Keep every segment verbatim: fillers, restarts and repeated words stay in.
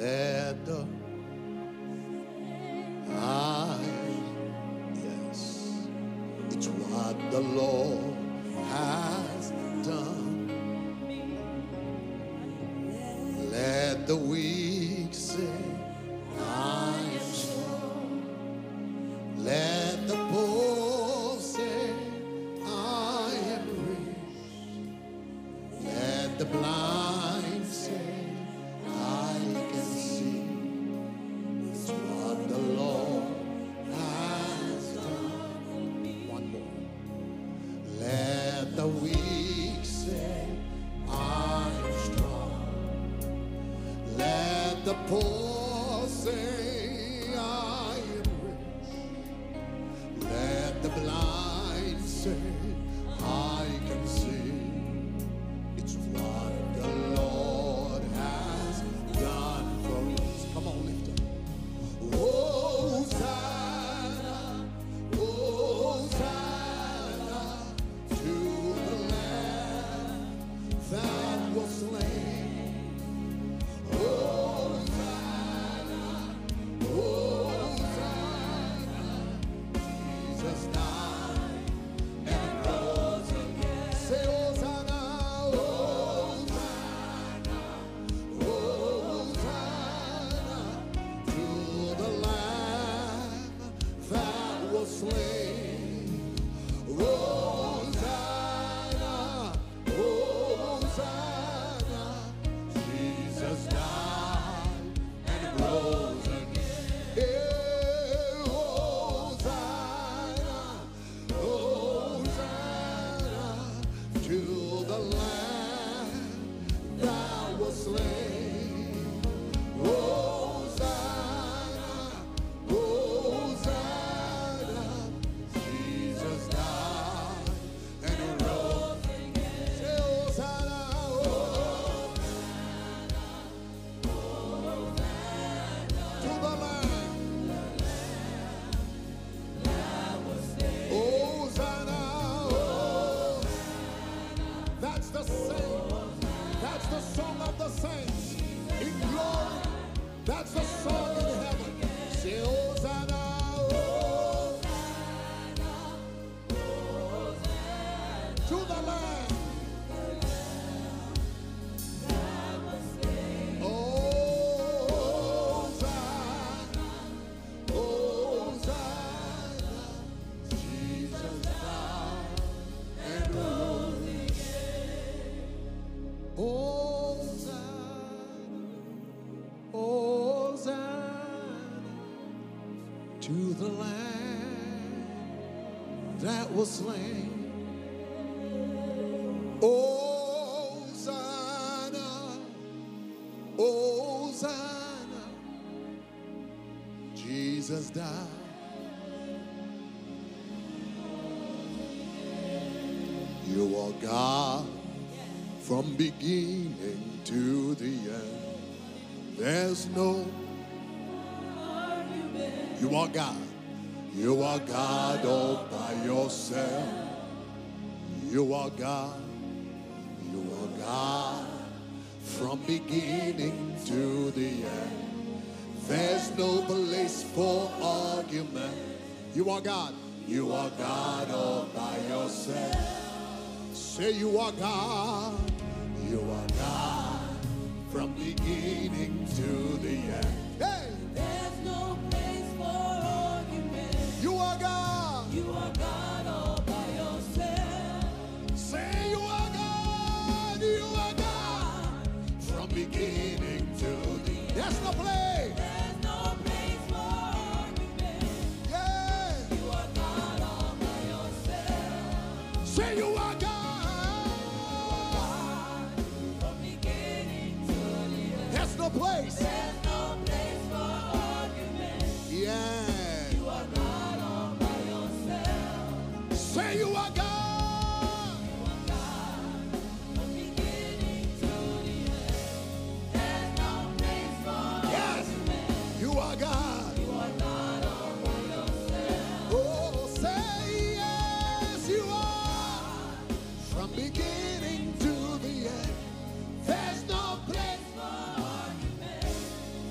let the I, yes, it's what the Lord has done. Let the weak say, I am strong. Let the poor say, I am rich. Let the blind say, I can see. It's what the Lord has done. One more. Let the weak say, I am strong. Let the poor say, I am rich. Let the blind say, I can see. It's what the Lord has done for us. Come on, lift it. Hosanna, Hosanna to the Lamb that was slain. Hosanna, Hosanna, Jesus died and rose again. Say Hosanna, Hosanna, Hosanna to the Lamb that was slain. Hosanna, Hosanna, Jesus died and rose again. Yeah, Hosanna, Hosanna to the Lamb that was slain. Hosanna, Hosanna, Jesus died and rose again. Say Hosanna, Hosanna to the Lamb. Hosanna, Hosanna. That's the same. That's the song of the saints in glory. That's the song in heaven. Say Hosanna, Hosanna to the Lamb. Hosanna, Hosanna, Jesus died and rose again. Hosanna, Hosanna to the Lamb that was slain. Hosanna, Hosanna, Jesus died. You are God from beginning to the end. There's no argument. You are God. You are God all by yourself. You are God. You are God from beginning to the end. There's no place for argument. You are God. You are God all by yourself. Say you are God. You are God from beginning to the end. Hey! There's no place for argument. You are God. You are God all by yourself. Say you are God. You are God from beginning to the end. There's no place. There's no place for argument. Yeah. You are God all by yourself. Say you are God. From beginning to the end. There's no place. There's no place for argument. Yeah. You are God all by yourself. Say you are God. You are God from beginning to the end. There's no place for Yes. argument. You are God. You are God all by yourself. Oh, say yes, you are. From beginning to the end. There's no place. For argument.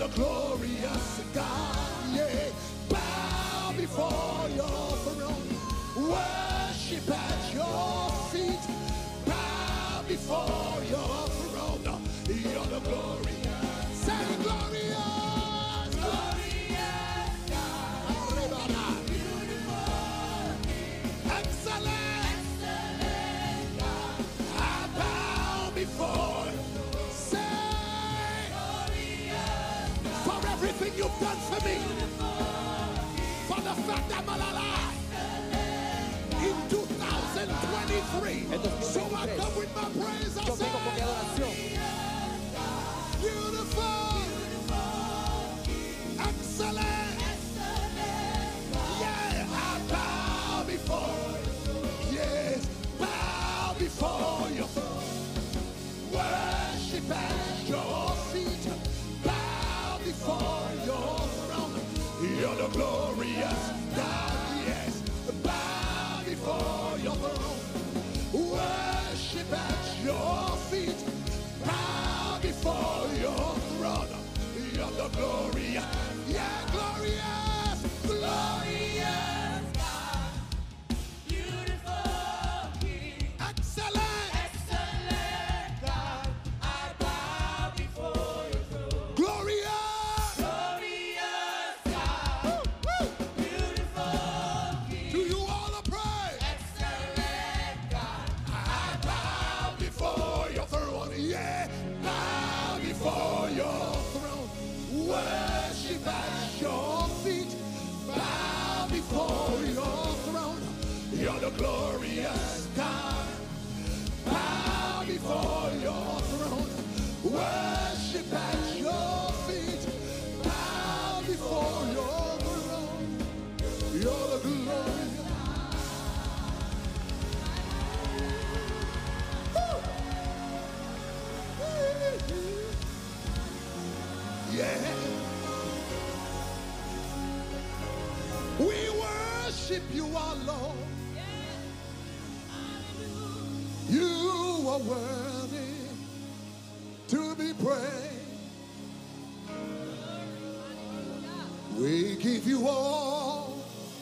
the glorious God, yeah. Bow before your throne, worship at your feet. Bow before your throne, you're the glorious. Say glorious, glorious God, beautiful, excellent, excellent God. I bow before. For everything you've done for me, for the fact that I'm alive in two thousand twenty-three. So I come with my praise. I say, beautiful, excellent, yeah, I bow before, yes, bow before your throne, worship at your feet. Before your throne, you're the glorious God, yes. Bow before your throne, worship at your feet. Bow before your throne, you're the glorious, yeah, glorious, glorious God, beautiful King, excellent, excellent God. I bow before your throne, glorious. Before your throne, worship at your feet. Bow before your throne, you're the glorious God. Bow before your throne, worship at your feet. Bow before your throne, you're the glorious. Yeah. We worship you, our Lord. You are worthy to be praised. We give you all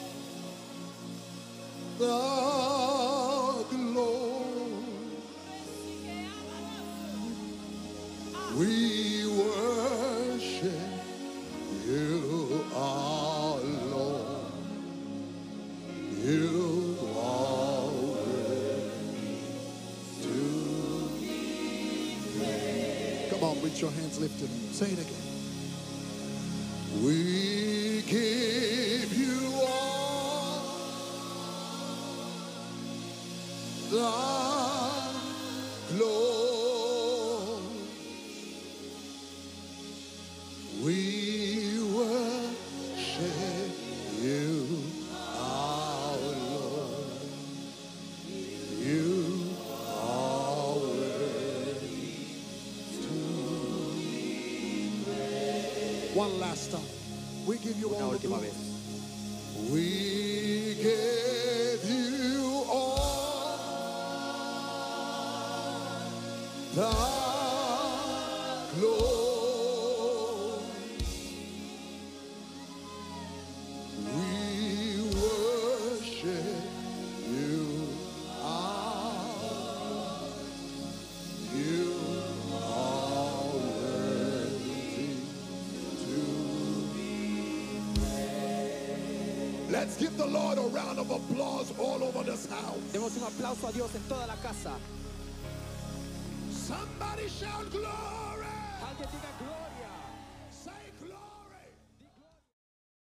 the glory. We worship you, our Lord. You are worthy to be praised. Come on, with your hands lifted. Say it again. We give you all the glory. We worship you, our Lord. You are worthy to be praised. One last time. We give you all the glory. We give you all the glory. Let's give the Lord a round of applause all over this house. Demos un aplauso a Dios en toda la casa. Somebody shout glory. Alguien diga gloria.